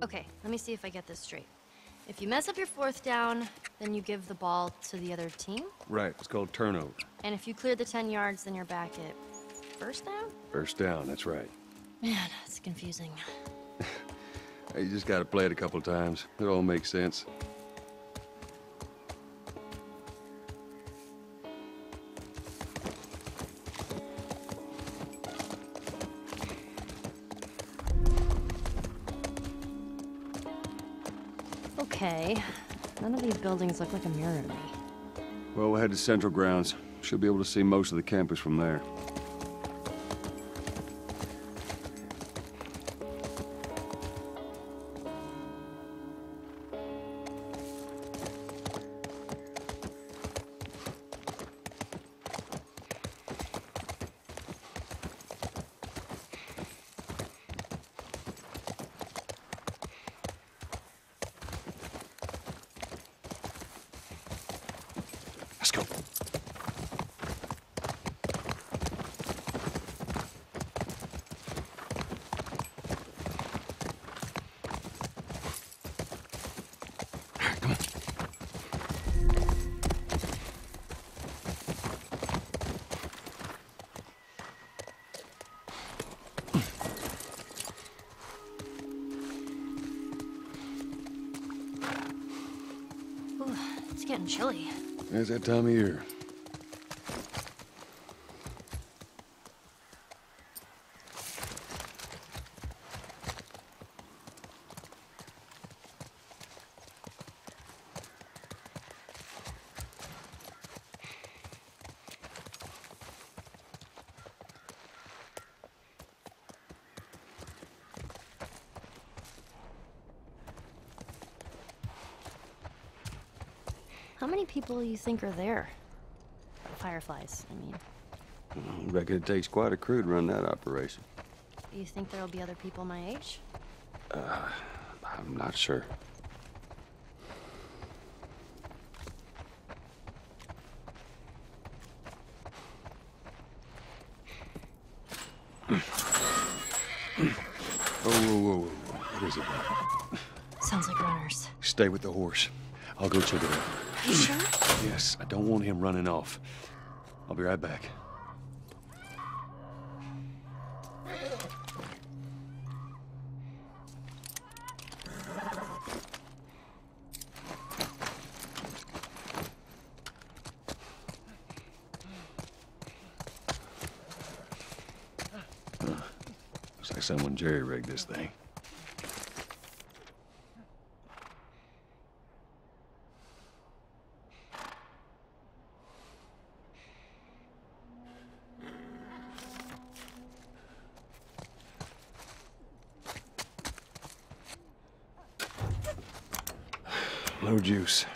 Okay, let me see if I get this straight. If you mess up your fourth down, then you give the ball to the other team? Right, it's called turnover. And if you clear the 10 yards, then you're back at first down? First down, that's right. Man, it's confusing. Hey, you just gotta play it a couple times. It all makes sense. Okay, none of these buildings look like a mirror to me. Well, we'll head to Central Grounds. Should be able to see most of the campus from there. Let's go. Come on. Ooh, it's getting chilly. It's that time of year. How many people you think are there? Fireflies, I mean. I reckon it takes quite a crew to run that operation. You think there'll be other people my age? I'm not sure. Whoa. What is it? Sounds like runners. Stay with the horse. I'll go check it out. You sure? Yes, I don't want him running off. I'll be right back. Looks like someone jerry-rigged this thing. No juice.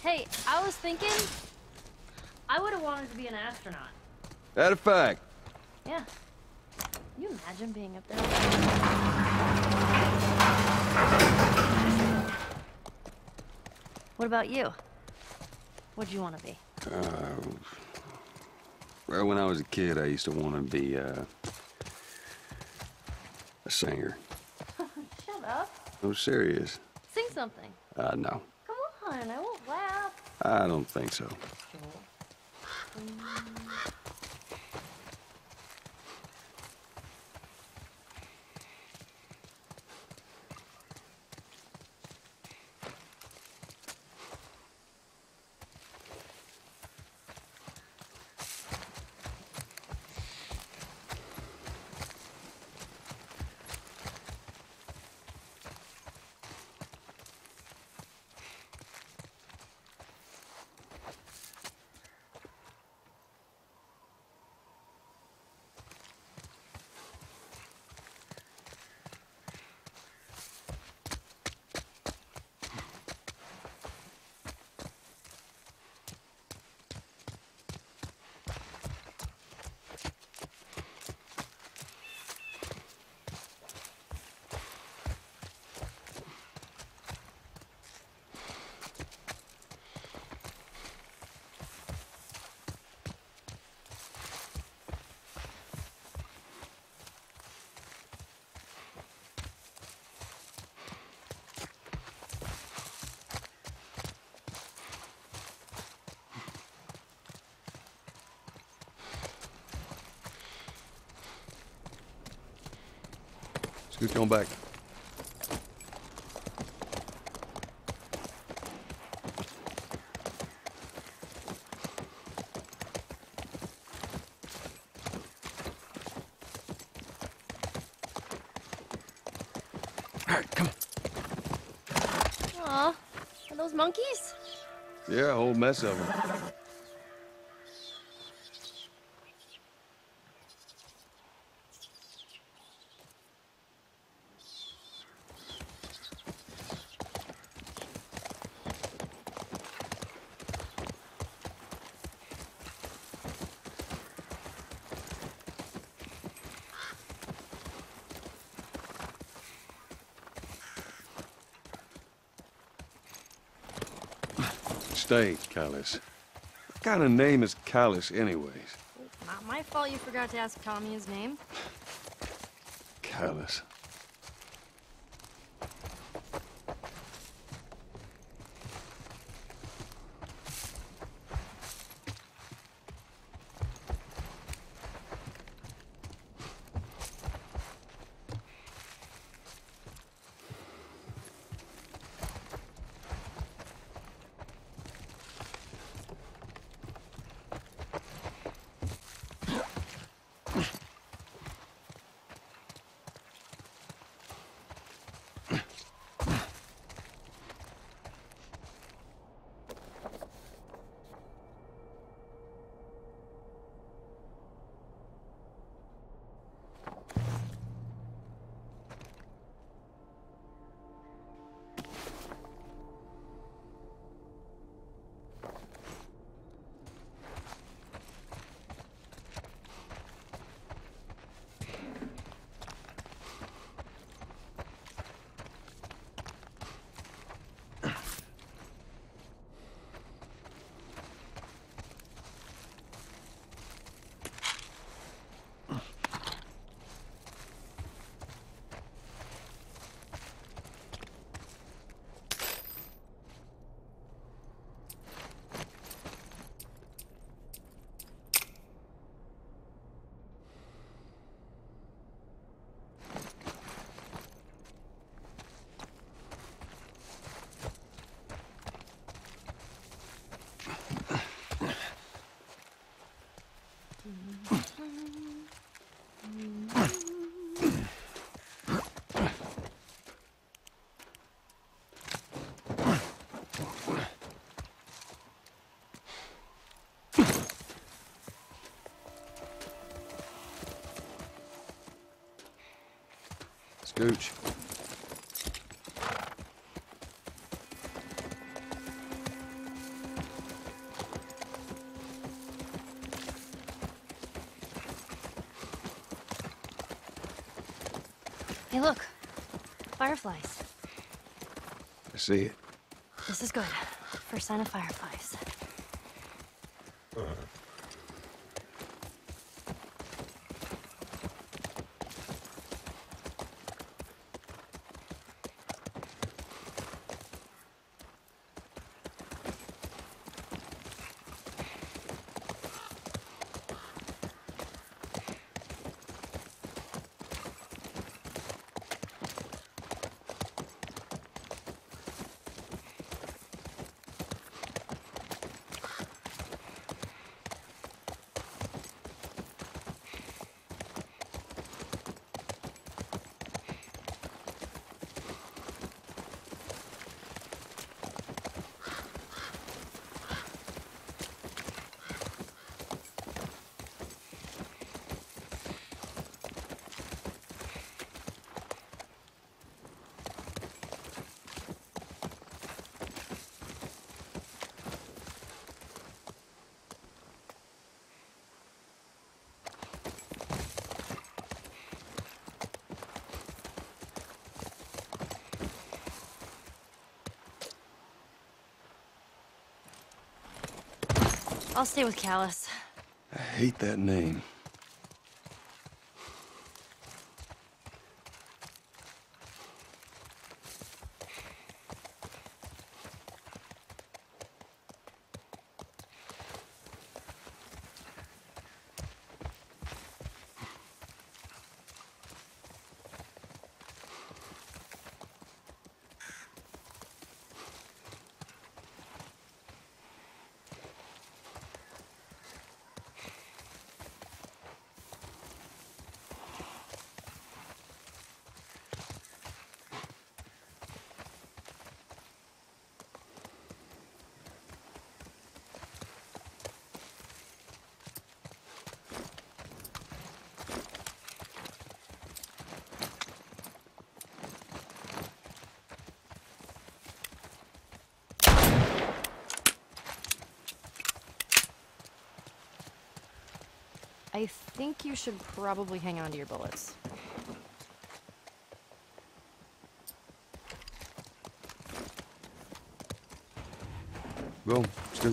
Hey, I was thinking, I would have wanted to be an astronaut. That a fact. Yeah. Can you imagine being up there? What about you? What'd you want to be? Well, when I was a kid, I used to want to be, a singer. Shut up. No, serious. Sing something. No. Come on, I won't laugh. I don't think so. Scooch on back. All right, come on. Aw, are those monkeys? Yeah, a whole mess of them. Stay, Callus. What kind of name is Callus, anyways? Not my fault you forgot to ask Tommy his name. Callus. Scooch. Hey, look. Fireflies. I see it. This is good. First sign of fireflies. I'll stay with Callus. I hate that name. I think you should probably hang on to your bullets. Well, still...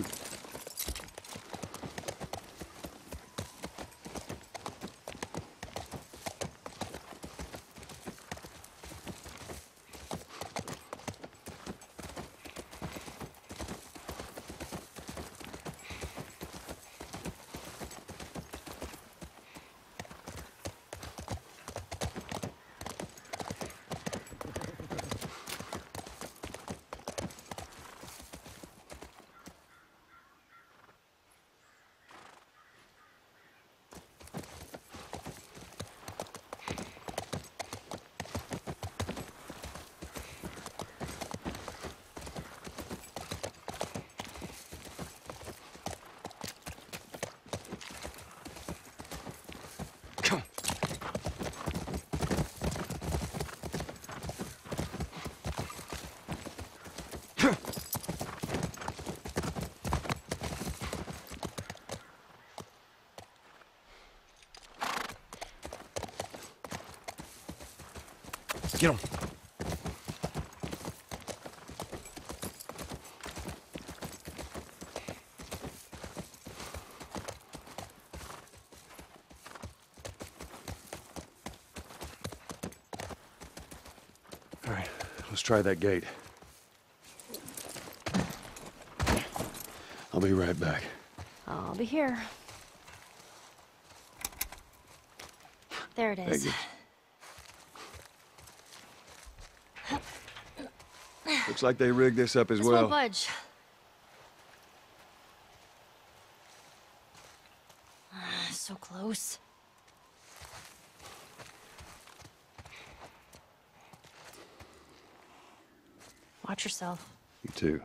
Get him. All right, let's try that gate. I'll be right back. I'll be here. There it is. Thank you. Looks like they rigged this up as This well. won't budge. So close. Watch yourself. You too.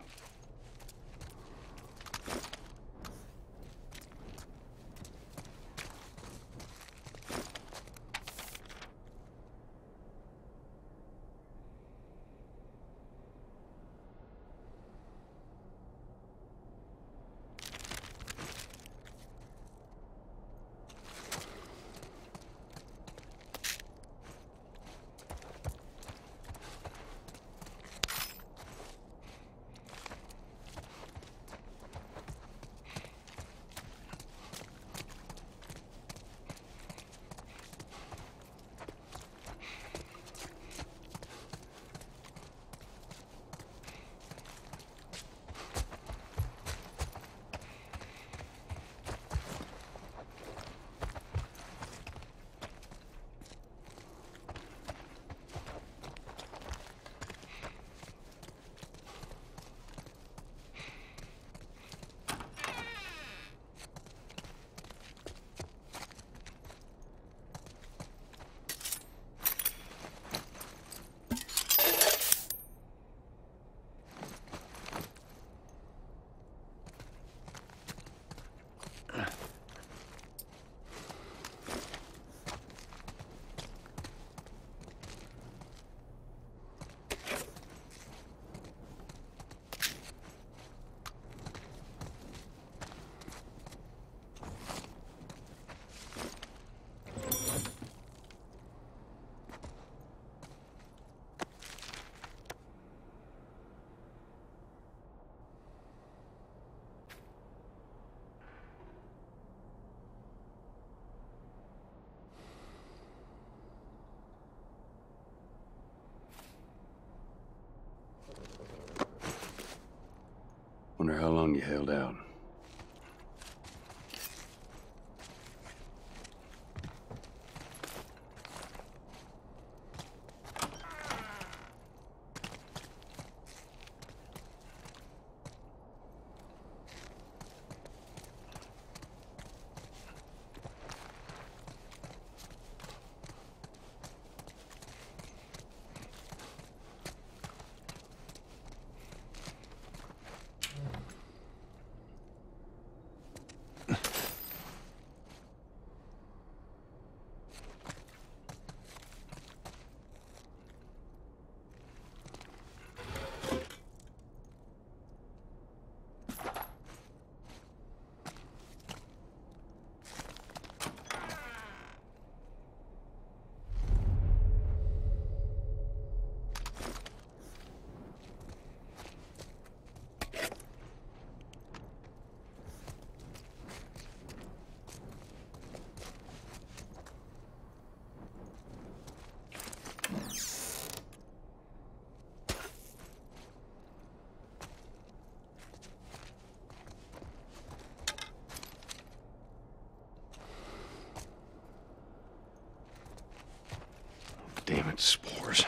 Wonder how long you held out. Damn it, spores.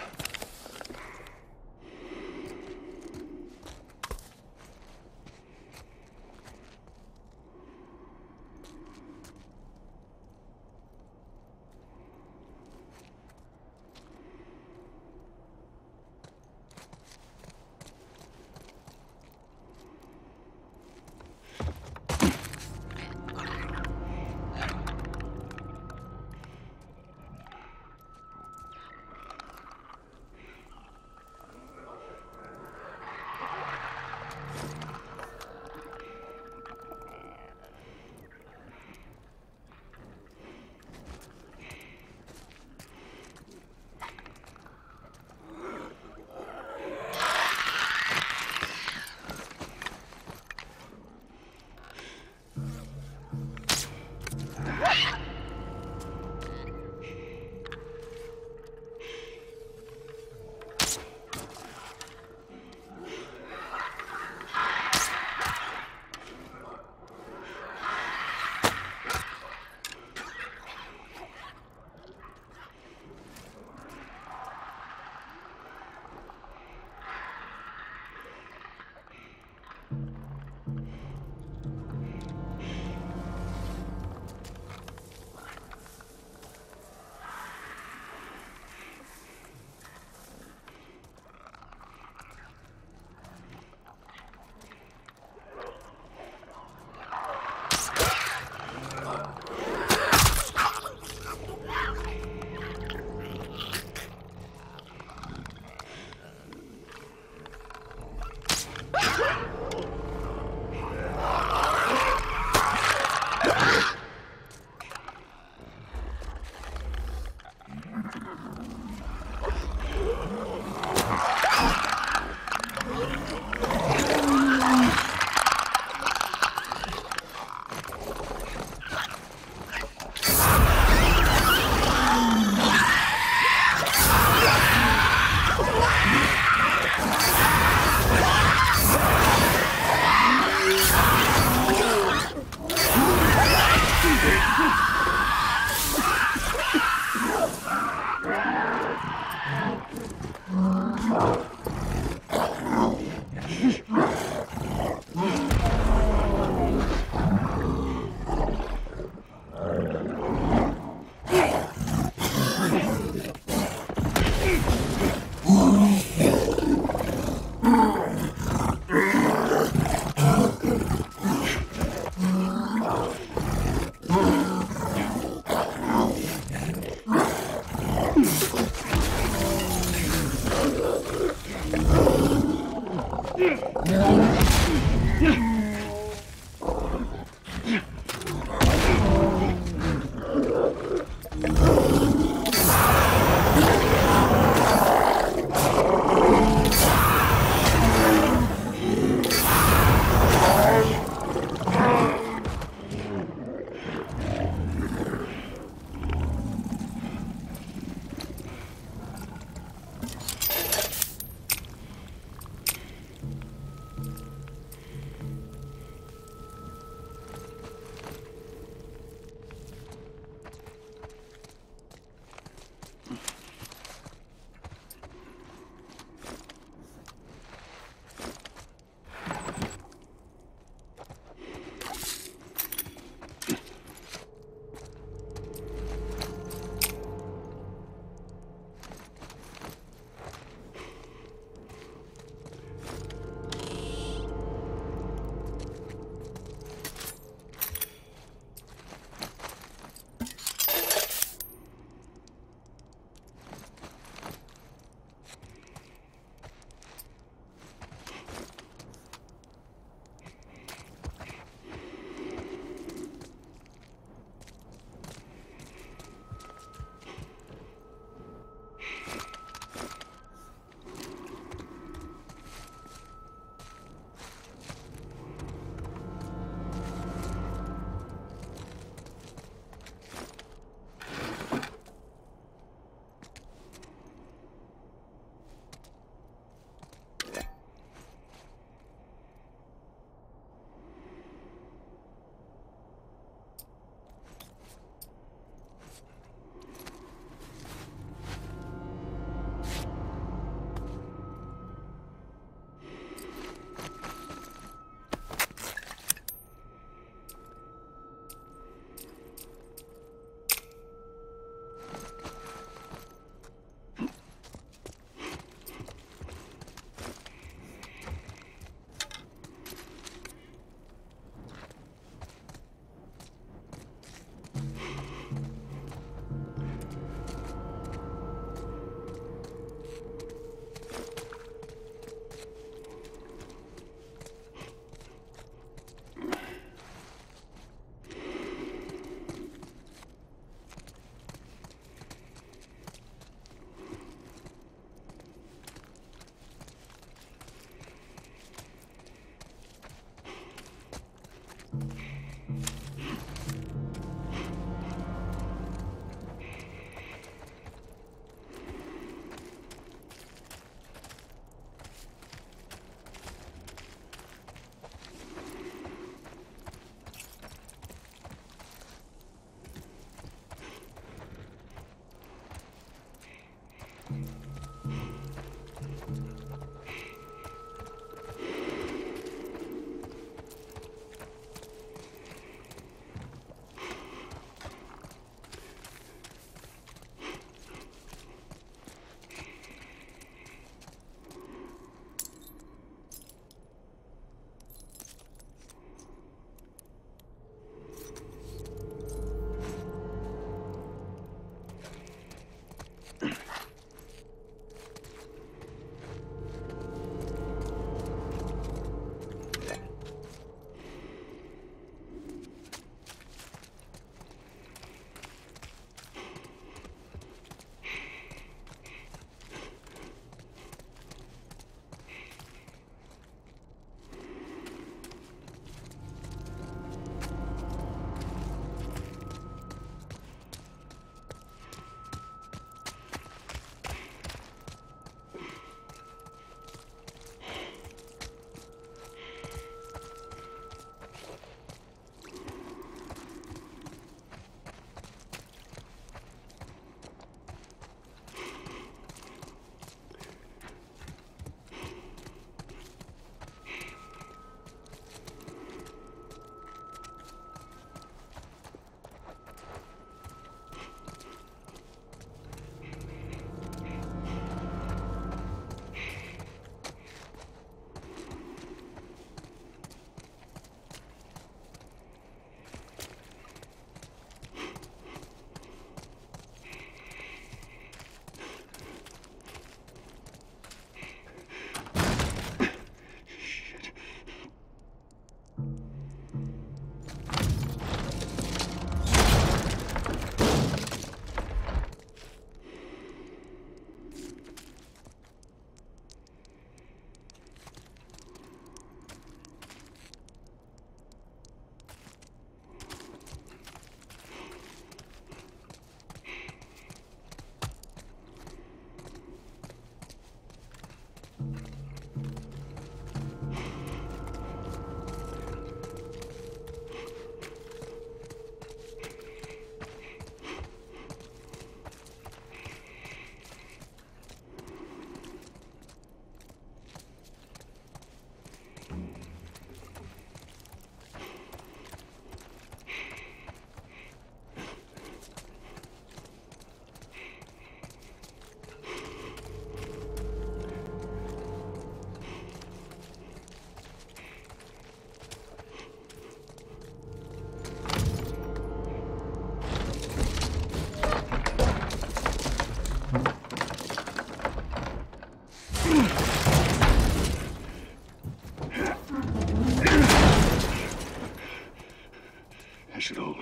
I should hold.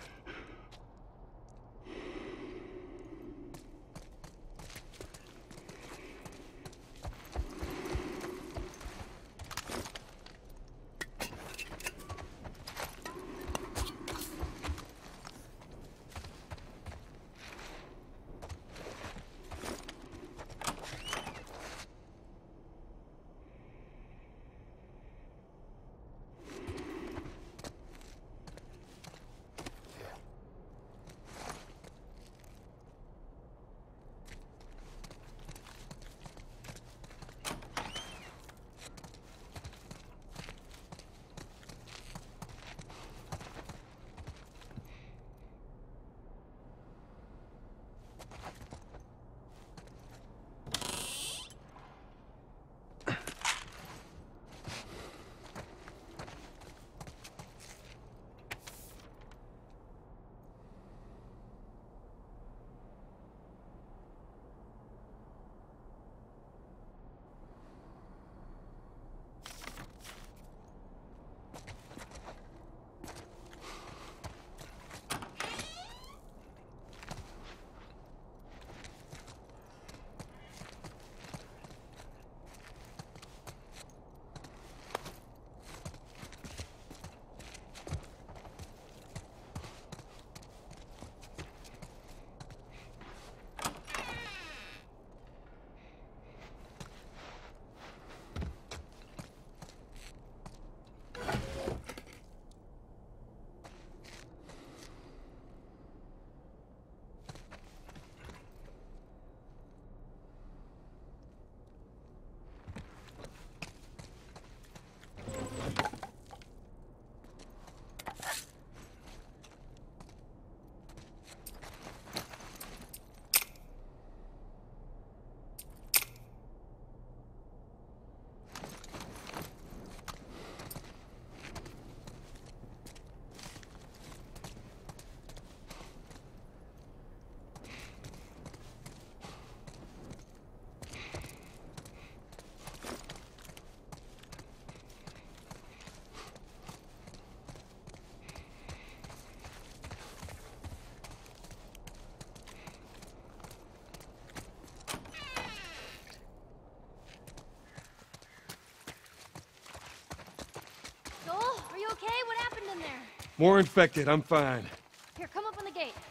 Joel, are you okay? What happened in there? More infected, I'm fine. Here, come up on the gate.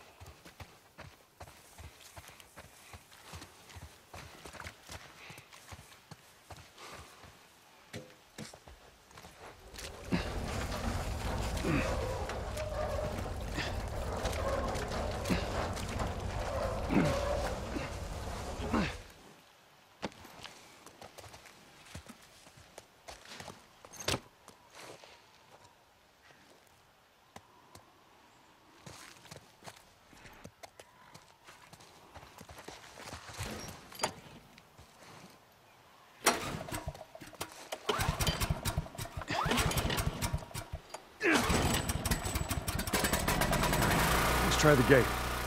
Let's try the gate.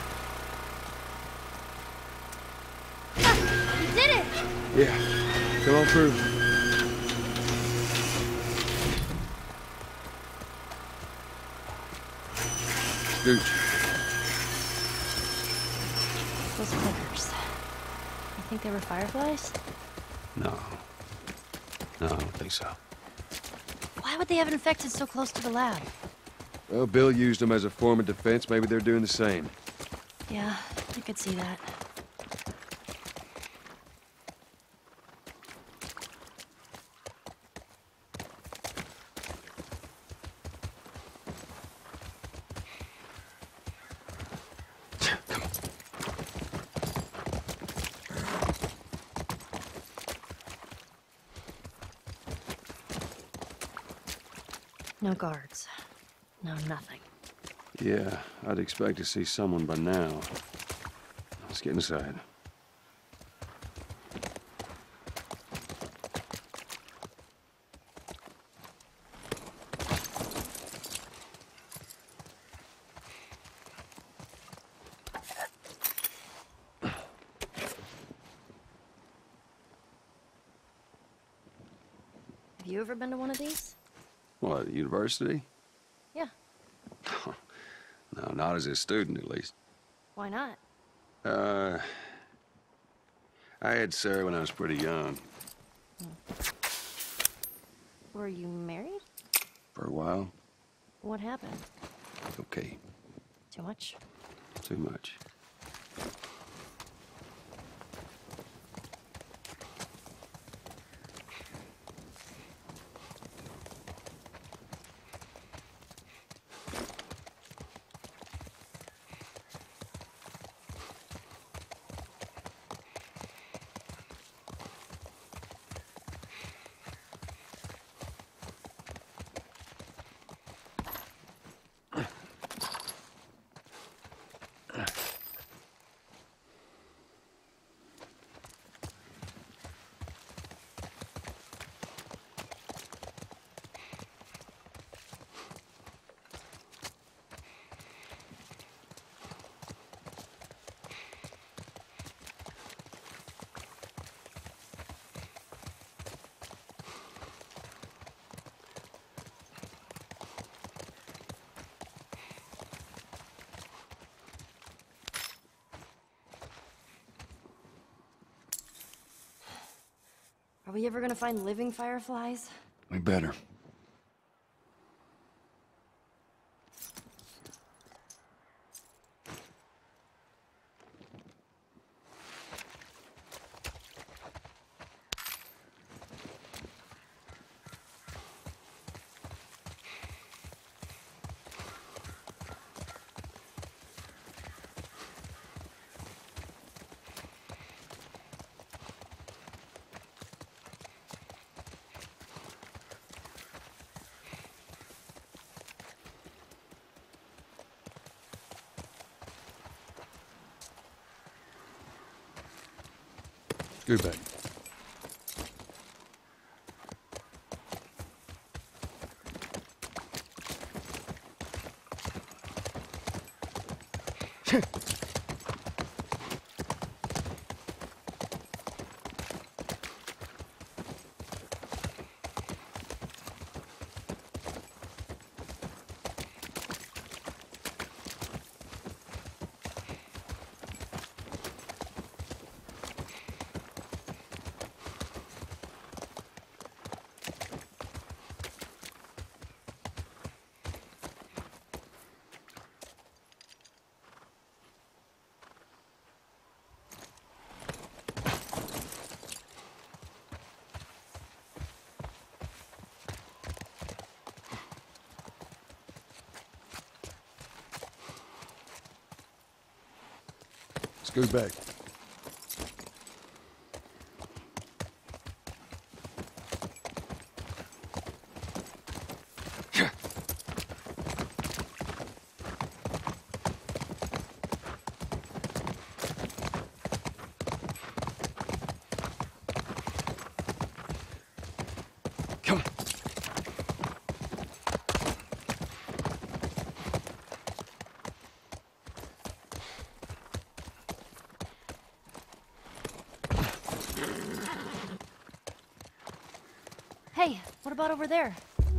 You did it! Yeah, come on through. Gooch. Those clickers. You think they were fireflies? No. No, I don't think so. Why would they have infected so close to the lab? Well, Bill used them as a form of defense. Maybe they're doing the same. Yeah, I could see that. No guards. No nothing. Yeah, I'd expect to see someone by now. Let's get inside. Have you ever been to one of these? What, university? Yeah. No, not as a student, at least. Why not? I had Sarah when I was pretty young. Were you married? For a while. What happened? Okay, Too much? too much. Are we ever gonna find living fireflies? We better. Go back. Let's go back. Come on. Hey, what about over there?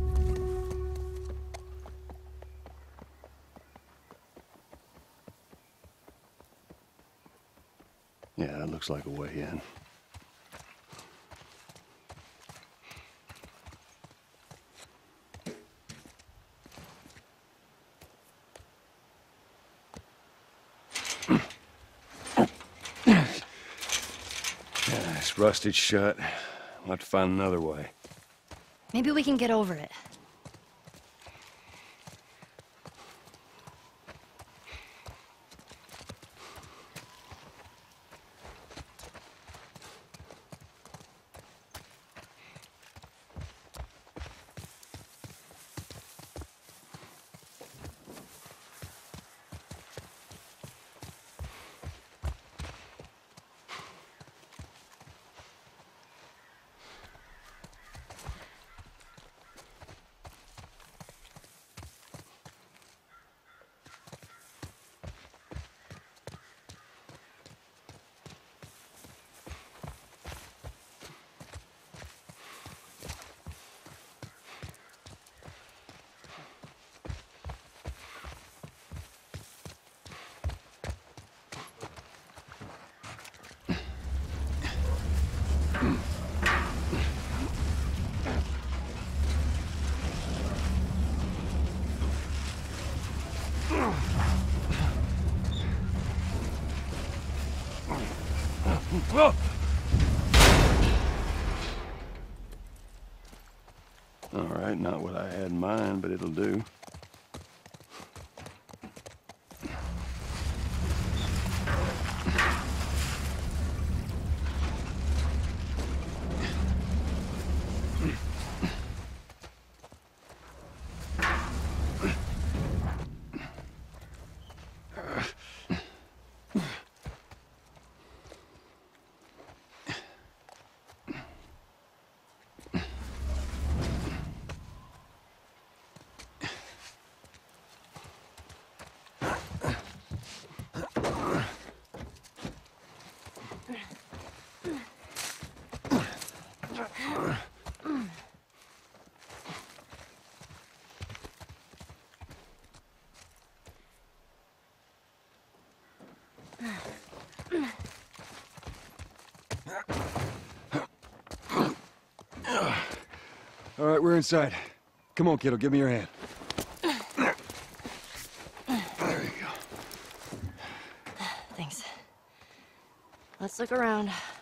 Yeah, that looks like a way in. Yeah, it's rusted shut. We'll have to find another way. Maybe we can get over it. All right, not what I had in mind, but it'll do. All right, we're inside. Come on, kiddo, give me your hand. There you go. Thanks. Let's look around.